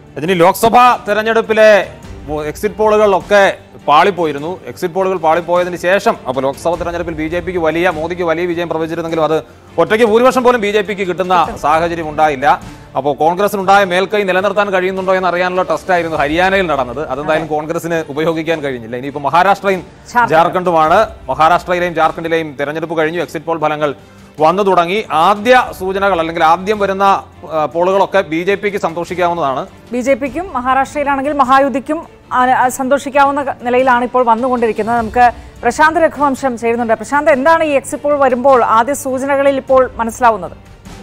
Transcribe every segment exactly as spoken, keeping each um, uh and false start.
ഇതിന് ലോക്സഭാ തെരഞ്ഞെടുപ്പിലെ exit പോളുകളിലൊക്കെ പാളിപ്പോയിരുന്നു. Exit പോളുകൾ പാളിപ്പോയതിന് ശേഷം അപ്പോൾ ലോക്സഭാ തെരഞ്ഞെടുപ്പിൽ ബി ജെ പിക്ക് വലിയ മോദിക്ക് വലിയ വിജയം പ്രവചിച്ചിരുന്നെങ്കിലും അത് ഒറ്റയ്ക്ക് ഭൂരിപക്ഷം പോലും ബി ജെ പിക്ക് കിട്ടുന്ന സാഹചര്യം ഉണ്ടായില്ല. അപ്പോൾ കോൺഗ്രസിനുണ്ടായ മേൽക്കൈ നിലനിർത്താൻ കഴിയുന്നുണ്ടോ എന്ന് അറിയാനുള്ള ടെസ്റ്റായിരുന്നു ഹരിയാനയിൽ നടന്നത്. അതെന്തായാലും കോൺഗ്രസിന് ഉപയോഗിക്കാൻ കഴിഞ്ഞില്ല. ഇനിയിപ്പോൾ മഹാരാഷ്ട്രയും ജാർഖണ്ഡുമാണ്. മഹാരാഷ്ട്രയിലെയും ജാർഖണ്ഡിലെയും തെരഞ്ഞെടുപ്പ് കഴിഞ്ഞു. എക്സിറ്റ് പോൾ ഫലങ്ങൾ വന്നു തുടങ്ങി. ആദ്യ സൂചനകൾ അല്ലെങ്കിൽ ആദ്യം വരുന്ന പോളുകളൊക്കെ ബി ജെ പിക്ക് സന്തോഷിക്കാവുന്നതാണ്. ബി ജെ പിക്കും മഹാരാഷ്ട്രയിലാണെങ്കിൽ മഹായുതിക്കും സന്തോഷിക്കാവുന്ന നിലയിലാണ് ഇപ്പോൾ വന്നുകൊണ്ടിരിക്കുന്നത്. നമുക്ക് പ്രശാന്ത് രഘുവംശം ചെയ്യുന്നുണ്ട്. പ്രശാന്ത്, എന്താണ് ഈ എക്സിറ്റ് പോൾ വരുമ്പോൾ ആദ്യ സൂചനകളിൽ ഇപ്പോൾ മനസ്സിലാവുന്നത്?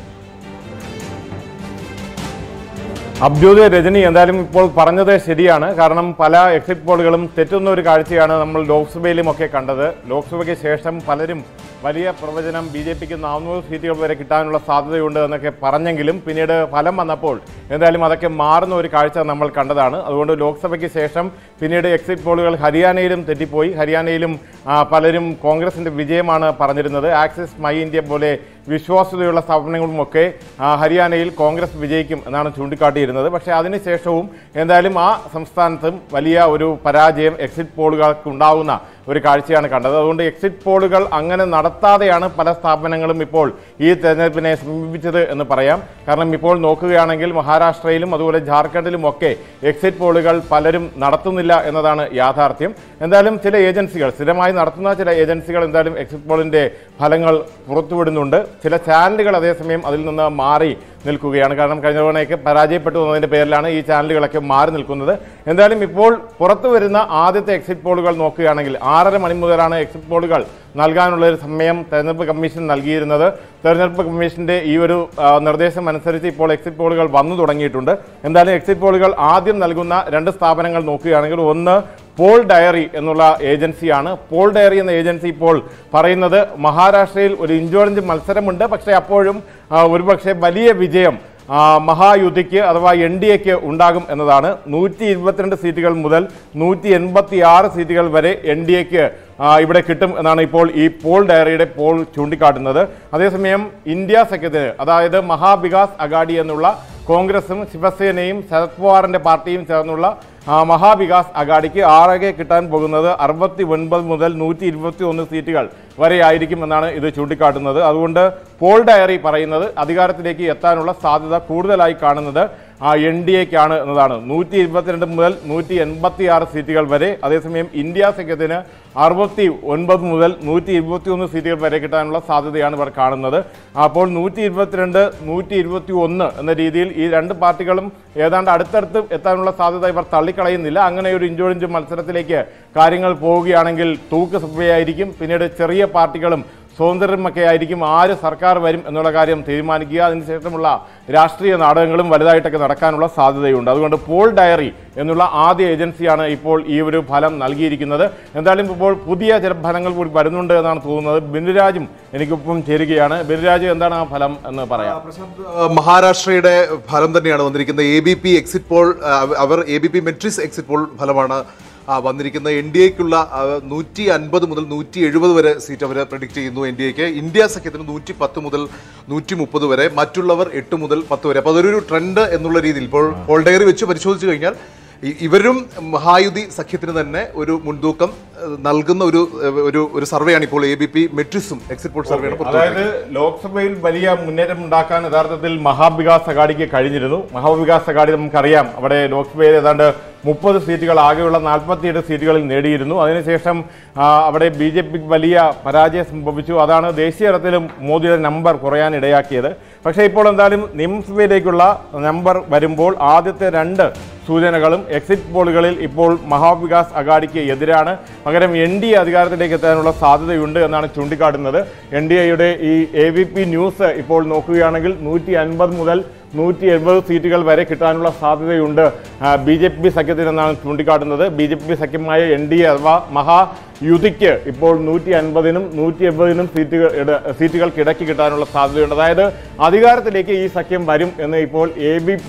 അബ്ജോദ്, രജനി എന്തായാലും ഇപ്പോൾ പറഞ്ഞത് ശരിയാണ്. കാരണം പല എക്സിറ്റ് പോളുകളും തെറ്റുന്ന ഒരു കാഴ്ചയാണ് നമ്മൾ ലോക്സഭയിലും ഒക്കെ കണ്ടത്. ലോക്സഭയ്ക്ക് ശേഷം പലരും വലിയ പ്രവചനം ബി ജെ പിക്ക് നാനൂറ് സീറ്റുകൾ വരെ കിട്ടാനുള്ള സാധ്യതയുണ്ട് എന്നൊക്കെ പറഞ്ഞെങ്കിലും പിന്നീട് ഫലം വന്നപ്പോൾ എന്തായാലും അതൊക്കെ മാറുന്ന ഒരു കാഴ്ച നമ്മൾ കണ്ടതാണ്. അതുകൊണ്ട് ലോക്സഭയ്ക്ക് ശേഷം പിന്നീട് എക്സിറ്റ് പോളുകൾ ഹരിയാനയിലും തെറ്റിപ്പോയി. ഹരിയാനയിലും പലരും കോൺഗ്രസിന്റെ വിജയമാണ് പറഞ്ഞിരുന്നത്. ആക്സിസ്, മൈ ഇന്ത്യ പോലെ വിശ്വാസ്യതയുള്ള സ്ഥാപനങ്ങളുമൊക്കെ ഹരിയാനയിൽ കോൺഗ്രസ് വിജയിക്കും എന്നാണ് ചൂണ്ടിക്കാട്ടിയിരുന്നത്. പക്ഷേ അതിനുശേഷവും എന്തായാലും ആ സംസ്ഥാനത്തും വലിയ ഒരു പരാജയം എക്സിറ്റ് പോളുകൾക്ക് ഉണ്ടാകുന്ന ഒരു കാഴ്ചയാണ് കണ്ടത്. അതുകൊണ്ട് എക്സിറ്റ് പോളുകൾ അങ്ങനെ നടത്താതെയാണ് പല സ്ഥാപനങ്ങളും ഇപ്പോൾ ഈ തെരഞ്ഞെടുപ്പിനെ സമീപിച്ചത് എന്ന് പറയാം. കാരണം ഇപ്പോൾ നോക്കുകയാണെങ്കിൽ മഹാരാഷ്ട്രയിലും അതുപോലെ ജാർഖണ്ഡിലും ഒക്കെ എക്സിറ്റ് പോളുകൾ പലരും നടത്തുന്നില്ല എന്നതാണ് യാഥാർത്ഥ്യം. എന്തായാലും ചില ഏജൻസികൾ, സ്ഥിരമായി നടത്തുന്ന ചില ഏജൻസികൾ എന്തായാലും എക്സിറ്റ് പോളിന്റെ ഫലങ്ങൾ പുറത്തുവിടുന്നുണ്ട്. ചില ചാനലുകൾ അതേസമയം അതിൽ നിന്ന് മാറി നിൽക്കുകയാണ്. കാരണം കഴിഞ്ഞ തവണയൊക്കെ പരാജയപ്പെട്ടു എന്നതിന്റെ പേരിലാണ് ഈ ചാനലുകളൊക്കെ മാറി നിൽക്കുന്നത്. എന്തായാലും ഇപ്പോൾ പുറത്തു വരുന്ന ആദ്യത്തെ എക്സിറ്റ് പോളുകൾ നോക്കുകയാണെങ്കിൽ ആറര മണി മുതലാണ് എക്സിറ്റ് പോളുകൾ നൽകാനുള്ള ഒരു സമയം തെരഞ്ഞെടുപ്പ് കമ്മീഷൻ നൽകിയിരുന്നത്. തെരഞ്ഞെടുപ്പ് കമ്മീഷന്റെ ഈ ഒരു നിർദ്ദേശം അനുസരിച്ച് ഇപ്പോൾ എക്സിറ്റ് പോളുകൾ വന്നു തുടങ്ങിയിട്ടുണ്ട്. എന്തായാലും എക്സിറ്റ് പോളുകൾ ആദ്യം നൽകുന്ന രണ്ട് സ്ഥാപനങ്ങൾ നോക്കുകയാണെങ്കിൽ ഒന്ന് പോൾ ഡയറി എന്നുള്ള ഏജൻസിയാണ്. പോൾ ഡയറി എന്ന ഏജൻസി ഇപ്പോൾ പറയുന്നത് മഹാരാഷ്ട്രയിൽ ഒരു ഇഞ്ചോടിഞ്ച് മത്സരമുണ്ട്, പക്ഷേ അപ്പോഴും ഒരുപക്ഷെ വലിയ വിജയം മഹായുതിക്ക് അഥവാ എൻ ഡി എക്ക് ഉണ്ടാകും എന്നതാണ്. നൂറ്റി ഇരുപത്തിരണ്ട് സീറ്റുകൾ മുതൽ നൂറ്റി എൺപത്തി ആറ് സീറ്റുകൾ വരെ എൻ ഡി എക്ക് ഇവിടെ കിട്ടും എന്നാണ് ഇപ്പോൾ ഈ പോൾ ഡയറിയുടെ പോൾ ചൂണ്ടിക്കാട്ടുന്നത്. അതേസമയം ഇന്ത്യ സഖ്യത്തിന്, അതായത് മഹാവികാസ് അഗാഡി എന്നുള്ള കോൺഗ്രസും ശിവസേനയും ശരത് പവാറിന്റെ പാർട്ടിയും ചേർന്നുള്ള മഹാവികാസ് അഗാഡിക്ക് ആകെ കിട്ടാൻ പോകുന്നത് അറുപത്തി ഒൻപത് മുതൽ നൂറ്റി ഇരുപത്തി ഒന്ന് സീറ്റുകൾ വരെ ആയിരിക്കും എന്നാണ് ഇത് ചൂണ്ടിക്കാട്ടുന്നത്. അതുകൊണ്ട് പോൾ ഡയറി പറയുന്നത് അധികാരത്തിലേക്ക് എത്താനുള്ള സാധ്യത കൂടുതലായി കാണുന്നത് എൻ ഡി എക്കാണ് എന്നതാണ്. നൂറ്റി ഇരുപത്തിരണ്ട് മുതൽ നൂറ്റി എൺപത്തി ആറ് സീറ്റുകൾ വരെ. അതേസമയം ഇന്ത്യ സഖ്യത്തിന് അറുപത്തി ഒൻപത് മുതൽ നൂറ്റി ഇരുപത്തി ഒന്ന് സീറ്റുകൾ വരെ കിട്ടാനുള്ള സാധ്യതയാണ് ഇവർ കാണുന്നത്. അപ്പോൾ നൂറ്റി ഇരുപത്തിരണ്ട് നൂറ്റി ഇരുപത്തി ഒന്ന് എന്ന രീതിയിൽ ഈ രണ്ട് പാർട്ടികളും ഏതാണ്ട് അടുത്തടുത്ത് എത്താനുള്ള സാധ്യത ഇവർ തള്ളിക്കളയുന്നില്ല. അങ്ങനെ ഒരു ഇഞ്ചോടിഞ്ച് മത്സരത്തിലേക്ക് കാര്യങ്ങൾ പോവുകയാണെങ്കിൽ തൂക്ക് സഭയായിരിക്കും. പിന്നീട് ചെറിയ പാർട്ടികളും സ്വതന്ത്രമൊക്കെ ആയിരിക്കും ആര് സർക്കാർ വരും എന്നുള്ള കാര്യം തീരുമാനിക്കുക. അതിനുശേഷമുള്ള രാഷ്ട്രീയ നാടകങ്ങളും വലുതായിട്ടൊക്കെ നടക്കാനുള്ള സാധ്യതയുണ്ട്. അതുകൊണ്ട് പോൾ ഡയറി എന്നുള്ള ആദ്യ ഏജൻസിയാണ് ഇപ്പോൾ ഈ ഒരു ഫലം നൽകിയിരിക്കുന്നത്. എന്തായാലും ഇപ്പോൾ പുതിയ ചില ഫലങ്ങൾ കൂടി വരുന്നുണ്ട് എന്നാണ് തോന്നുന്നത്. ബിനുരാജും എനിക്കൊപ്പം ചേരുകയാണ്. ബിനുരാജ്, എന്താണ് ആ ഫലം എന്ന് പറയാം? മഹാരാഷ്ട്രയുടെ ഫലം തന്നെയാണ് വന്നിരിക്കുന്നത്. A B P exit poll, അവർ A B P Matrize exit poll ഫലമാണ് വന്നിരിക്കുന്ന. എൻ ഡി എക്കുള്ള നൂറ്റി അൻപത് മുതൽ നൂറ്റി എഴുപത് വരെ സീറ്റ് അവർ പ്രഡിക്റ്റ് ചെയ്യുന്നു എൻ ഡി എക്ക്. ഇന്ത്യ സഖ്യത്തിന് നൂറ്റി പത്ത് മുതൽ നൂറ്റി മുപ്പത് വരെ, മറ്റുള്ളവർ എട്ട് മുതൽ പത്ത് വരെ. അപ്പോൾ അതൊരു ട്രെൻഡ് എന്നുള്ള രീതിയിൽ ഇപ്പോൾ പോൾ ഡയറി വെച്ച് പരിശോധിച്ചു കഴിഞ്ഞാൽ ഇവരും മഹായുതി സഖ്യത്തിന് തന്നെ ഒരു മുൻതൂക്കം നൽകുന്ന ഒരു ഒരു ഒരു സർവേയാണ് ഇപ്പോൾ എ ബി പി മെട്രിക്സും എക്സിറ്റ് പോൾ സർവേയാണ്. അതായത് ലോക്സഭയിൽ വലിയ മുന്നേറ്റം ഉണ്ടാക്കാൻ യഥാർത്ഥത്തിൽ മഹാവികാസ് അഗാഡിക്ക് കഴിഞ്ഞിരുന്നു. മഹാവികാസ് അഗാഡി നമുക്കറിയാം അവിടെ ലോക്സഭയിൽ ഏതാണ്ട് മുപ്പത് സീറ്റുകൾ ആകെയുള്ള നാൽപ്പത്തിയെട്ട് സീറ്റുകളിൽ നേടിയിരുന്നു. അതിനുശേഷം അവിടെ ബി ജെ പിക്ക് വലിയ പരാജയം സംഭവിച്ചു. അതാണ് ദേശീയ തലത്തിലും മോദിയുടെ നമ്പർ കുറയാൻ ഇടയാക്കിയത്. പക്ഷേ ഇപ്പോൾ എന്തായാലും നിയമസഭയിലേക്കുള്ള നമ്പർ വരുമ്പോൾ ആദ്യത്തെ രണ്ട് സൂചനകളും എക്സിറ്റ് പോളുകളിൽ ഇപ്പോൾ മഹാവികാസ് അഗാഡിക്ക് എതിരാണ്. പകരം എൻ ഡി എ അധികാരത്തിലേക്ക് എത്താനുള്ള സാധ്യതയുണ്ട് എന്നാണ് ചൂണ്ടിക്കാട്ടുന്നത്. എൻ ഡി എയുടെ ഈ എ വി പി ന്യൂസ് ഇപ്പോൾ നോക്കുകയാണെങ്കിൽ നൂറ്റി അൻപത് മുതൽ നൂറ്റി എഴുപത് സീറ്റുകൾ വരെ കിട്ടാനുള്ള സാധ്യതയുണ്ട് ബി ജെ പി സഖ്യത്തിനെന്നാണ് ചൂണ്ടിക്കാട്ടുന്നത്. ബി ജെ പി സഖ്യമായ എൻ ഡി എ അഥവാ മഹായുതിക്ക് ഇപ്പോൾ നൂറ്റി അൻപതിനും നൂറ്റി എൺപതിനും സീറ്റുകൾ സീറ്റുകൾക്ക് ഇടയ്ക്ക് കിട്ടാനുള്ള സാധ്യതയുണ്ട്. അതായത് അധികാരത്തിലേക്ക് ഈ സഖ്യം വരും എന്ന് ഇപ്പോൾ എ ബി പി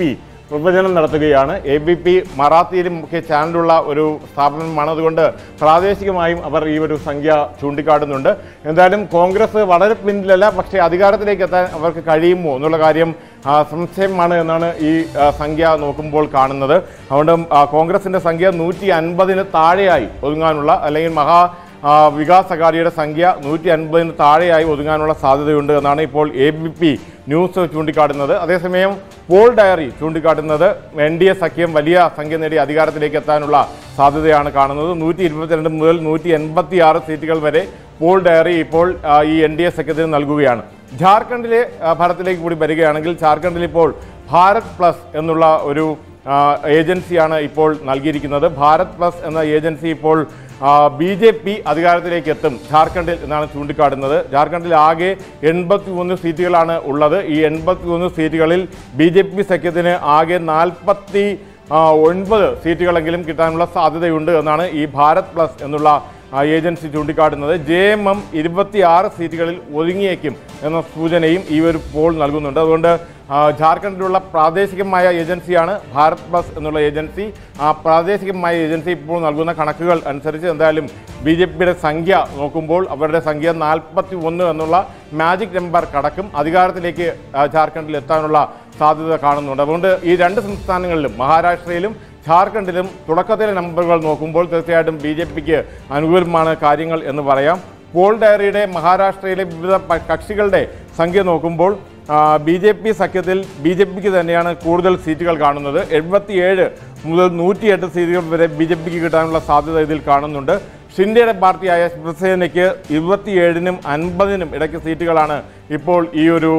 പ്രവചനം നടത്തുകയാണ്. എ ബി പി മറാത്തിയിലും ഒക്കെ ചാനലുള്ള ഒരു സ്ഥാപനമാണ്. അതുകൊണ്ട് പ്രാദേശികമായും അവർ ഈ ഒരു സംഖ്യ ചൂണ്ടിക്കാട്ടുന്നുണ്ട്. എന്തായാലും കോൺഗ്രസ് വളരെ പിന്നിലല്ല, പക്ഷേ അധികാരത്തിലേക്ക് എത്താൻ അവർക്ക് കഴിയുമോ എന്നുള്ള കാര്യം സംശയമാണ് എന്നാണ് ഈ സംഖ്യ നോക്കുമ്പോൾ കാണുന്നത്. അതുകൊണ്ട് കോൺഗ്രസിന്റെ സംഖ്യ നൂറ്റി അൻപതിന് താഴെയായി ഒതുങ്ങാനുള്ള, അല്ലെങ്കിൽ മഹാ വികാസ് അഘാഡിയുടെ സംഖ്യ നൂറ്റി അൻപതിന് താഴെയായി ഒതുങ്ങാനുള്ള സാധ്യതയുണ്ട് എന്നാണ് ഇപ്പോൾ എ ബി പി ന്യൂസ് ചൂണ്ടിക്കാട്ടുന്നത്. അതേസമയം പോൾ ഡയറി ചൂണ്ടിക്കാട്ടുന്നത് എൻ ഡി എ സഖ്യം വലിയ സംഖ്യ നേടി അധികാരത്തിലേക്ക് എത്താനുള്ള സാധ്യതയാണ് കാണുന്നത്. നൂറ്റി ഇരുപത്തിരണ്ട് മുതൽ നൂറ്റി എൺപത്തി ആറ് സീറ്റുകൾ വരെ പോൾ ഡയറി ഇപ്പോൾ ഈ എൻ ഡി എ സഖ്യത്തിന് നൽകുകയാണ്. ജാർഖണ്ഡിലെ ഫലത്തിലേക്ക് കൂടി വരികയാണെങ്കിൽ ജാർഖണ്ഡിൽ ഇപ്പോൾ ഭാരത് പ്ലസ് എന്നുള്ള ഒരു ഏജൻസിയാണ് ഇപ്പോൾ നൽകിയിരിക്കുന്നത്. ഭാരത് പ്ലസ് എന്ന ഏജൻസി ഇപ്പോൾ ബി ജെ പി അധികാരത്തിലേക്ക് എത്തും ജാർഖണ്ഡിൽ എന്നാണ് ചൂണ്ടിക്കാട്ടുന്നത്. ജാർഖണ്ഡിൽ ആകെ എൺപത്തി ഒന്ന് സീറ്റുകളാണ് ഉള്ളത്. ഈ എൺപത്തി ഒന്ന് സീറ്റുകളിൽ ബി ജെ പി സഖ്യത്തിന് ആകെ നാൽപ്പത്തി ഒൻപത് സീറ്റുകളെങ്കിലും കിട്ടാനുള്ള സാധ്യതയുണ്ട് എന്നാണ് ഈ ഭാരത് പ്ലസ് എന്നുള്ള ഏജൻസി ചൂണ്ടിക്കാട്ടുന്നത്. ജെ എം എം ഇരുപത്തി ആറ് സീറ്റുകളിൽ ഒതുങ്ങിയേക്കും എന്ന സൂചനയും ഈ ഒരു പോൾ നൽകുന്നുണ്ട്. അതുകൊണ്ട് ജാർഖണ്ഡിലുള്ള പ്രാദേശികമായ ഏജൻസിയാണ് ഭാരത് പ്ലസ് എന്നുള്ള ഏജൻസി. ആ പ്രാദേശികമായ ഏജൻസി ഇപ്പോൾ നൽകുന്ന കണക്കുകൾ അനുസരിച്ച് എന്തായാലും ബി ജെ പിയുടെ സംഖ്യ നോക്കുമ്പോൾ അവരുടെ സംഖ്യ നാൽപ്പത്തി ഒന്ന് എന്നുള്ള മാജിക് നമ്പർ കടക്കും. അധികാരത്തിലേക്ക് ജാർഖണ്ഡിൽ എത്താനുള്ള സാധ്യത കാണുന്നുണ്ട്. അതുകൊണ്ട് ഈ രണ്ട് സംസ്ഥാനങ്ങളിലും മഹാരാഷ്ട്രയിലും ജാർഖണ്ഡിലും തുടക്കത്തിലെ നമ്പറുകൾ നോക്കുമ്പോൾ തീർച്ചയായിട്ടും ബി ജെ പിക്ക് അനുകൂലമാണ് കാര്യങ്ങൾ എന്ന് പറയാം. പോൾ ഡയറിയുടെ മഹാരാഷ്ട്രയിലെ വിവിധ കക്ഷികളുടെ സംഖ്യ നോക്കുമ്പോൾ ബി ജെ പി സഖ്യത്തിൽ ബി ജെ പിക്ക് തന്നെയാണ് കൂടുതൽ സീറ്റുകൾ കാണുന്നത്. എഴുപത്തിയേഴ് മുതൽ നൂറ്റിയെട്ട് സീറ്റുകൾ വരെ ബി ജെ പിക്ക് കിട്ടാനുള്ള സാധ്യത ഇതിൽ കാണുന്നുണ്ട്. ഷിൻഡെയുടെ പാർട്ടിയായ ശിവസേനയ്ക്ക് ഇരുപത്തിയേഴിനും അൻപതിനും ഇടയ്ക്ക് സീറ്റുകളാണ് ഇപ്പോൾ ഈ ഒരു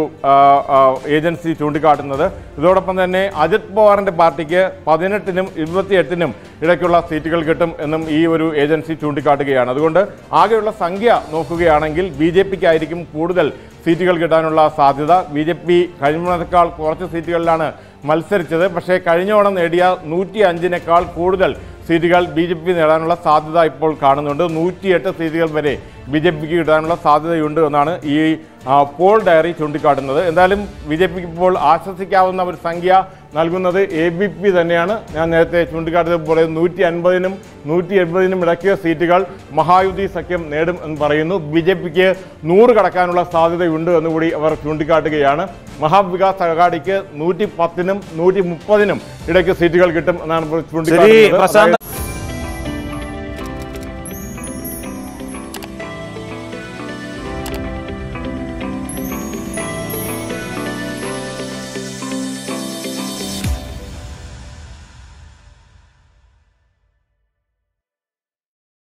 ഏജൻസി ചൂണ്ടിക്കാട്ടുന്നത്. ഇതോടൊപ്പം തന്നെ അജിത് പവാറിൻ്റെ പാർട്ടിക്ക് പതിനെട്ടിനും ഇരുപത്തിയെട്ടിനും ഇടയ്ക്കുള്ള സീറ്റുകൾ കിട്ടും എന്നും ഈ ഒരു ഏജൻസി ചൂണ്ടിക്കാട്ടുകയാണ്. അതുകൊണ്ട് ആകെയുള്ള സംഖ്യ നോക്കുകയാണെങ്കിൽ ബി ജെ പിക്കായിരിക്കും കൂടുതൽ സീറ്റുകൾ കിട്ടാനുള്ള സാധ്യത. ബി ജെ പി കഴിഞ്ഞതിനേക്കാൾ കുറച്ച് സീറ്റുകളിലാണ് മത്സരിച്ചത്. പക്ഷേ കഴിഞ്ഞോണം നേടിയ നൂറ്റി അഞ്ചിനേക്കാൾ കൂടുതൽ സീറ്റുകൾ ബി ജെ പി നേടാനുള്ള സാധ്യത ഇപ്പോൾ കാണുന്നുണ്ട്. നൂറ്റിയെട്ട് സീറ്റുകൾ വരെ ബി ജെ പിക്ക് കിട്ടാനുള്ള സാധ്യതയുണ്ട് എന്നാണ് ഈ പോൾ ഡയറി ചൂണ്ടിക്കാട്ടുന്നത്. എന്തായാലും ബി ജെ പിക്ക് ഇപ്പോൾ ആശ്വസിക്കാവുന്ന ഒരു സംഖ്യ നൽകുന്നത് എ ബി പി തന്നെയാണ്. ഞാൻ നേരത്തെ ചൂണ്ടിക്കാട്ടിയതുപോലെ നൂറ്റി അൻപതിനും നൂറ്റി എൺപതിനും ഇടയ്ക്ക് സീറ്റുകൾ മഹായുതി സഖ്യം നേടും എന്ന് പറയുന്നു. ബി ജെ പിക്ക് നൂറ് കടക്കാനുള്ള സാധ്യതയുണ്ട് എന്നുകൂടി അവർ ചൂണ്ടിക്കാട്ടുകയാണ്. മഹാവികാസ് അഘാഡിക്ക് നൂറ്റി പത്തിനും നൂറ്റി മുപ്പതിനും ഇടയ്ക്ക് സീറ്റുകൾ കിട്ടും എന്നാണ് ചൂണ്ടിക്കാട്ടുന്നത്.